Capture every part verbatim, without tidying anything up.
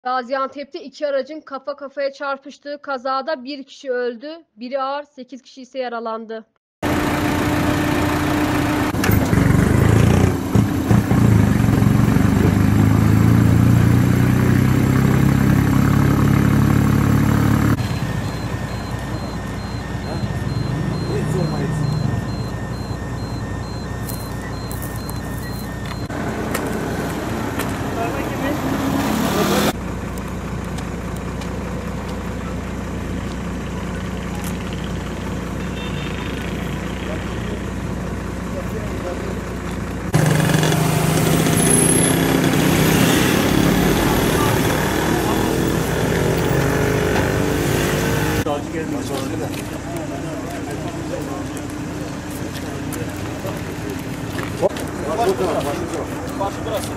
Gaziantep'te iki aracın kafa kafaya çarpıştığı kazada bir kişi öldü, biri ağır, sekiz kişi ise yaralandı. Başı burası.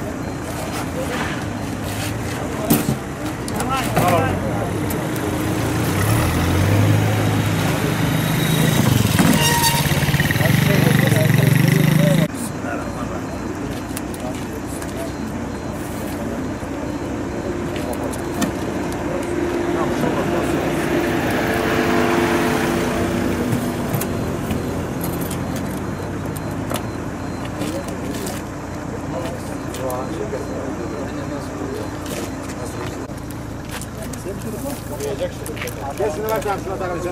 Gel şuna bak, şuna takalım.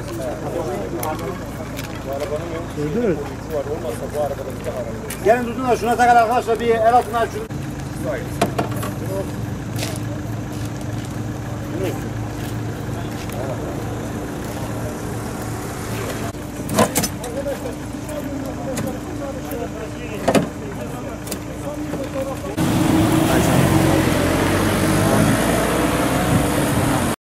Bu arabanın yok. Gördün mü? Var, olmazsa bu arabada bir tane araba. Gelin tutun da şuna takalım arkadaşlar, bir el altına şunu.